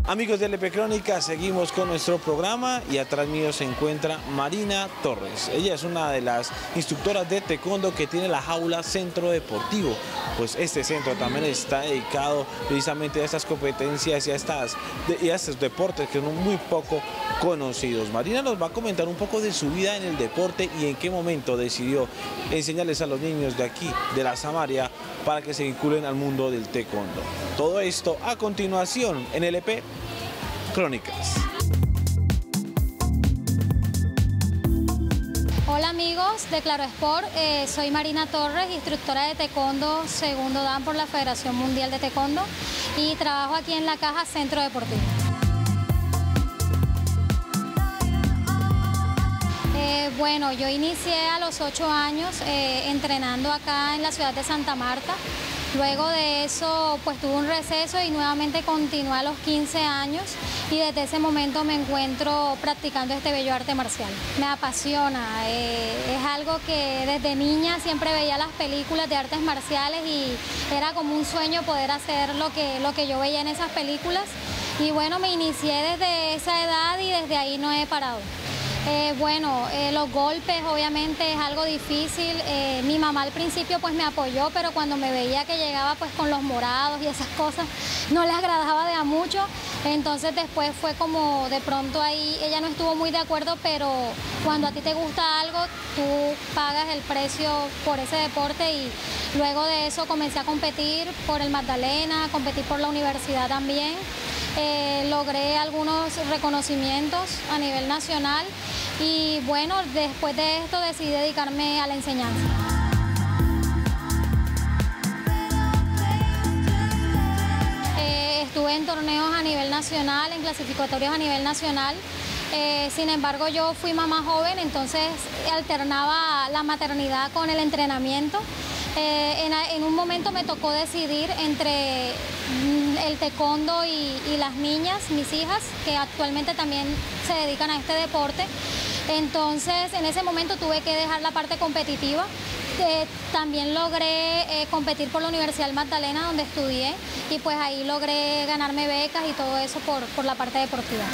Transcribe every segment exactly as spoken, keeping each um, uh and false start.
Amigos de L P Crónica, seguimos con nuestro programa y atrás mío se encuentra Marina Torres. Ella es una de las instructoras de taekwondo que tiene la jaula Centro Deportivo. Pues este centro también está dedicado precisamente a estas competencias y a, estas, y a estos deportes que son muy poco conocidos. Marina nos va a comentar un poco de su vida en el deporte y en qué momento decidió enseñarles a los niños de aquí, de la Samaria, para que se vinculen al mundo del taekwondo. Todo esto a continuación en L P Crónicas. Hola amigos de Claro Sport, eh, soy Marina Torres, instructora de taekwondo segundo dan por la Federación Mundial de Taekwondo y trabajo aquí en la Caja Centro Deportivo. Eh, bueno, yo inicié a los ocho años eh, entrenando acá en la ciudad de Santa Marta. Luego de eso, pues tuve un receso y nuevamente continué a los quince años y desde ese momento me encuentro practicando este bello arte marcial. Me apasiona, eh, es algo que desde niña siempre veía las películas de artes marciales y era como un sueño poder hacer lo que, lo que yo veía en esas películas. Y bueno, me inicié desde esa edad y desde ahí no he parado. Eh, bueno, eh, los golpes obviamente es algo difícil. Eh, mi mamá al principio pues me apoyó, pero cuando me veía que llegaba pues con los morados y esas cosas no le agradaba de a mucho. Entonces después fue como de pronto ahí, ella no estuvo muy de acuerdo, pero cuando a ti te gusta algo, tú pagas el precio por ese deporte y luego de eso comencé a competir por el Magdalena, competí por la universidad también. Eh, logré algunos reconocimientos a nivel nacional y bueno, después de esto decidí dedicarme a la enseñanza. Eh, estuve en torneos a nivel nacional, en clasificatorios a nivel nacional. Eh, sin embargo, yo fui mamá joven, entonces alternaba la maternidad con el entrenamiento. Eh, en, en un momento me tocó decidir entre el taekwondo y, y las niñas, mis hijas, que actualmente también se dedican a este deporte. Entonces, en ese momento tuve que dejar la parte competitiva. Eh, también logré eh, competir por la Universidad del Magdalena, donde estudié, y pues ahí logré ganarme becas y todo eso por, por la parte deportiva.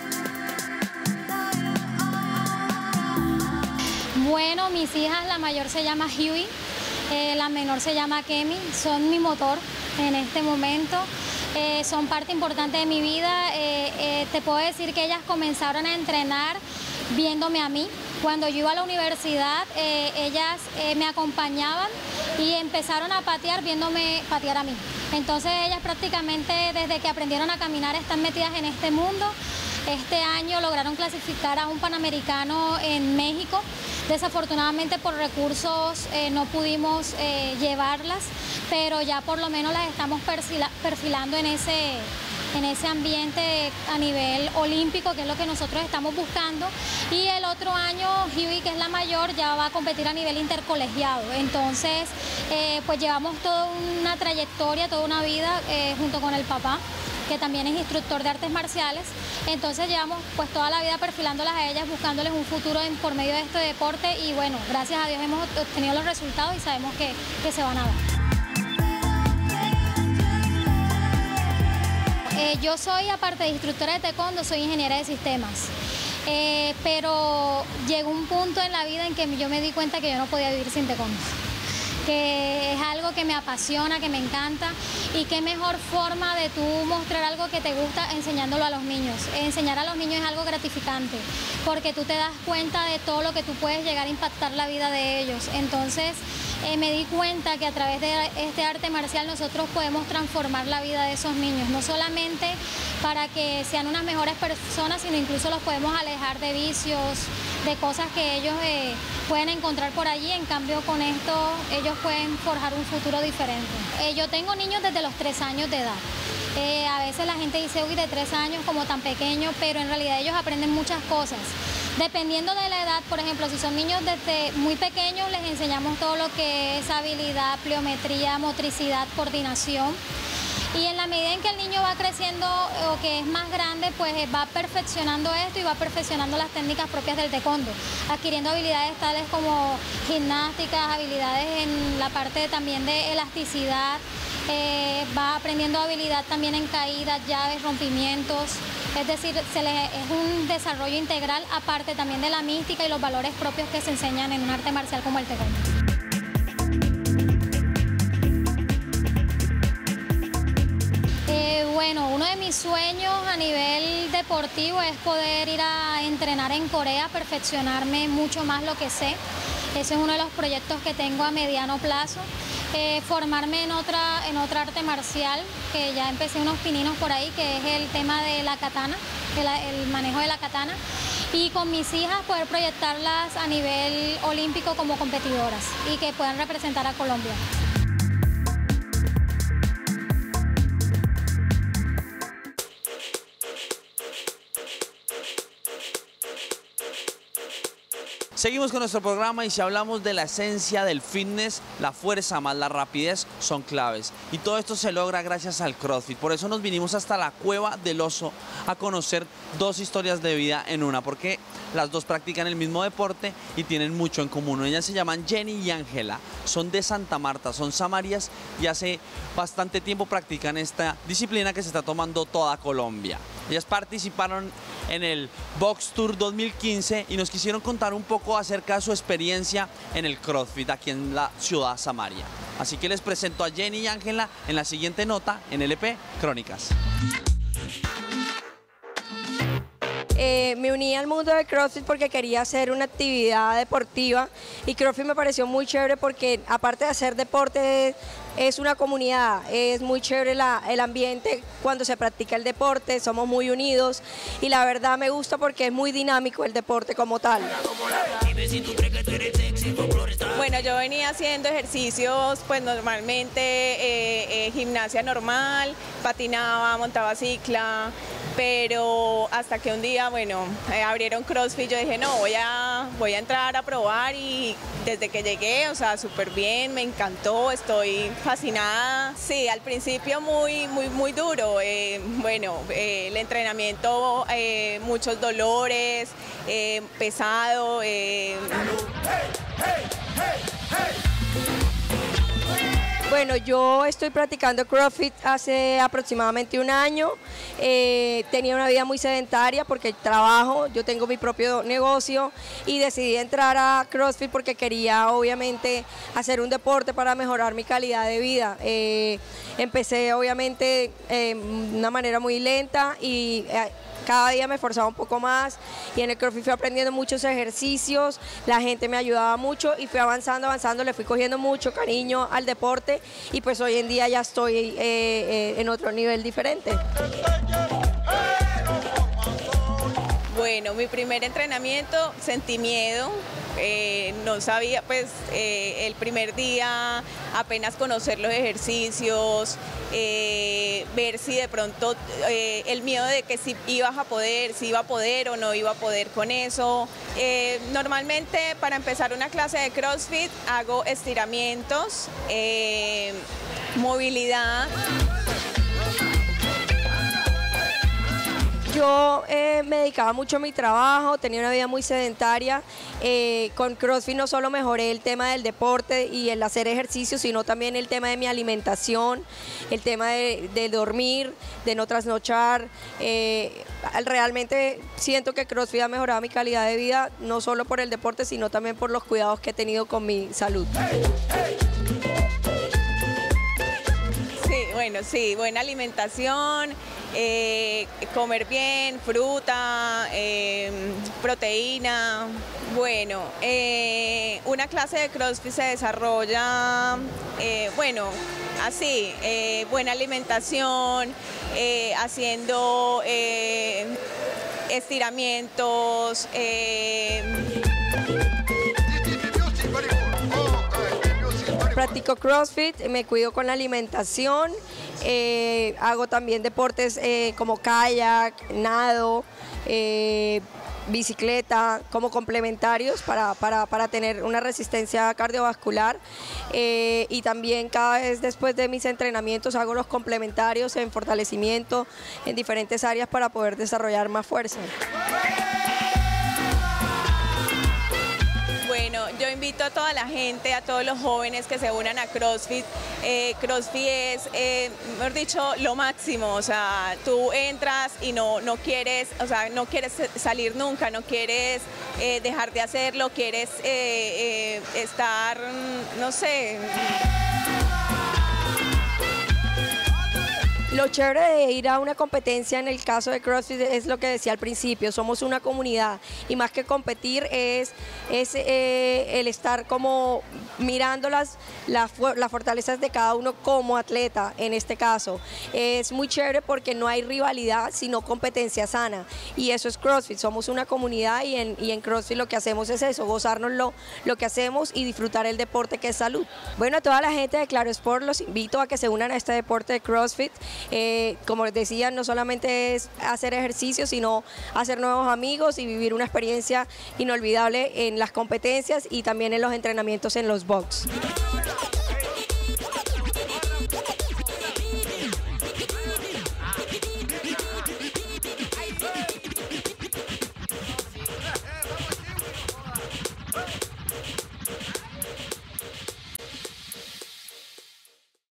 Bueno, mis hijas, la mayor se llama Huey, eh, la menor se llama Kemi, son mi motor en este momento. Eh, son parte importante de mi vida. Eh, eh, te puedo decir que ellas comenzaron a entrenar viéndome a mí. Cuando yo iba a la universidad, eh, ellas eh, me acompañaban y empezaron a patear viéndome patear a mí. Entonces ellas prácticamente desde que aprendieron a caminar están metidas en este mundo. Este año lograron clasificar a un Panamericano en México. Desafortunadamente por recursos eh, no pudimos eh, llevarlas, pero ya por lo menos las estamos perfila, perfilando en ese, en ese ambiente a nivel olímpico, que es lo que nosotros estamos buscando. Y el otro año, Huey, que es la mayor, ya va a competir a nivel intercolegiado. Entonces, eh, pues llevamos toda una trayectoria, toda una vida eh, junto con el papá, que también es instructor de artes marciales. Entonces llevamos pues toda la vida perfilándolas a ellas, buscándoles un futuro en, por medio de este deporte y bueno, gracias a Dios hemos obtenido los resultados y sabemos que, que se van a dar. Eh, yo soy, aparte de instructora de taekwondo, soy ingeniera de sistemas. Eh, pero llegó un punto en la vida en que yo me di cuenta que yo no podía vivir sin taekwondo, que es algo que me apasiona, que me encanta y qué mejor forma de tú mostrar algo que te gusta enseñándolo a los niños. Enseñar a los niños es algo gratificante porque tú te das cuenta de todo lo que tú puedes llegar a impactar la vida de ellos. Entonces eh, me di cuenta que a través de este arte marcial nosotros podemos transformar la vida de esos niños, no solamente para que sean unas mejores personas, sino incluso los podemos alejar de vicios, de cosas que ellos eh, pueden encontrar por allí. En cambio con esto ellos pueden forjar un futuro diferente. Eh, yo tengo niños desde los tres años de edad. Eh, a veces la gente dice, uy, de tres años como tan pequeño, pero en realidad ellos aprenden muchas cosas. Dependiendo de la edad, por ejemplo, si son niños desde muy pequeños, les enseñamos todo lo que es habilidad, pliometría, motricidad, coordinación. Y en la medida en que el niño va creciendo o que es más grande, pues va perfeccionando esto y va perfeccionando las técnicas propias del taekwondo, adquiriendo habilidades tales como gimnásticas, habilidades en la parte también de elasticidad, eh, va aprendiendo habilidad también en caídas, llaves, rompimientos. Es decir, se le, es un desarrollo integral, aparte también de la mística y los valores propios que se enseñan en un arte marcial como el taekwondo. Eh, bueno, uno de mis sueños a nivel deportivo es poder ir a entrenar en Corea, perfeccionarme mucho más lo que sé. Ese es uno de los proyectos que tengo a mediano plazo. Eh, formarme en otra, en otra arte marcial, que ya empecé unos pininos por ahí, que es el tema de la katana, el, el manejo de la katana, y con mis hijas poder proyectarlas a nivel olímpico como competidoras y que puedan representar a Colombia. Seguimos con nuestro programa y si hablamos de la esencia del fitness, la fuerza más la rapidez son claves. Y todo esto se logra gracias al CrossFit. Por eso nos vinimos hasta la Cueva del Oso a conocer dos historias de vida en una, porque las dos practican el mismo deporte y tienen mucho en común. Ellas se llaman Jenny y Ángela, son de Santa Marta, son samarias y hace bastante tiempo practican esta disciplina que se está tomando toda Colombia. Ellas participaron en el Box Tour dos mil quince y nos quisieron contar un poco acerca de su experiencia en el CrossFit aquí en la ciudad Samaria. Así que les presento a Jenny y Ángela en la siguiente nota en L P Crónicas. Eh, me uní al mundo del CrossFit porque quería hacer una actividad deportiva y CrossFit me pareció muy chévere porque aparte de hacer deporte es una comunidad, es muy chévere la, el ambiente cuando se practica el deporte, somos muy unidos y la verdad me gusta porque es muy dinámico el deporte como tal. Bueno, yo venía haciendo ejercicios pues normalmente, eh, eh, gimnasia normal, patinaba, montaba cicla, pero hasta que un día, bueno, eh, abrieron CrossFit, yo dije, no, voy a, voy a entrar a probar y desde que llegué, o sea, súper bien, me encantó, estoy fascinada. Sí, al principio muy, muy, muy duro, eh, bueno, eh, el entrenamiento, eh, muchos dolores, eh, pesado. Eh. Bueno, yo estoy practicando CrossFit hace aproximadamente un año. Eh, tenía una vida muy sedentaria porque trabajo, yo tengo mi propio negocio y decidí entrar a CrossFit porque quería obviamente hacer un deporte para mejorar mi calidad de vida. Eh, empecé obviamente eh, de una manera muy lenta y eh, cada día me esforzaba un poco más y en el CrossFit fui aprendiendo muchos ejercicios, la gente me ayudaba mucho y fui avanzando, avanzando, le fui cogiendo mucho cariño al deporte y pues hoy en día ya estoy eh, eh, en otro nivel diferente. Bueno, mi primer entrenamiento sentí miedo, eh, no sabía, pues eh, el primer día apenas conocer los ejercicios, eh, ver si de pronto eh, el miedo de que si ibas a poder, si iba a poder o no iba a poder con eso. Eh, normalmente para empezar una clase de CrossFit hago estiramientos, eh, movilidad. Yo eh, me dedicaba mucho a mi trabajo, tenía una vida muy sedentaria. Eh, con CrossFit no solo mejoré el tema del deporte y el hacer ejercicio, sino también el tema de mi alimentación, el tema de, de dormir, de no trasnochar. Eh, realmente siento que CrossFit ha mejorado mi calidad de vida, no solo por el deporte, sino también por los cuidados que he tenido con mi salud. Sí, bueno, sí, buena alimentación. Eh, comer bien, fruta, eh, proteína. Bueno, eh, una clase de CrossFit se desarrolla, eh, bueno, así, eh, buena alimentación, eh, haciendo eh, estiramientos. Eh, Practico CrossFit, me cuido con la alimentación, eh, hago también deportes eh, como kayak, nado, eh, bicicleta, como complementarios para, para, para tener una resistencia cardiovascular eh, y también cada vez después de mis entrenamientos hago los complementarios en fortalecimiento en diferentes áreas para poder desarrollar más fuerza. bueno, yo invito a toda la gente, a todos los jóvenes que se unan a CrossFit. Eh, CrossFit es, eh, mejor dicho, lo máximo, o sea, tú entras y no, no quieres, o sea, no quieres salir nunca, no quieres eh, dejar de hacerlo, quieres eh, eh, estar, no sé... Lo chévere de ir a una competencia en el caso de CrossFit es lo que decía al principio, somos una comunidad y más que competir es, es eh, el estar como mirando las, las, las fortalezas de cada uno como atleta en este caso. Es muy chévere porque no hay rivalidad sino competencia sana y eso es CrossFit, somos una comunidad y en, y en CrossFit lo que hacemos es eso, gozarnos lo, lo que hacemos y disfrutar el deporte que es salud. Bueno, a toda la gente de Claro Sport los invito a que se unan a este deporte de CrossFit. Eh, como les decía, no solamente es hacer ejercicio, sino hacer nuevos amigos y vivir una experiencia inolvidable en las competencias y también en los entrenamientos en los box.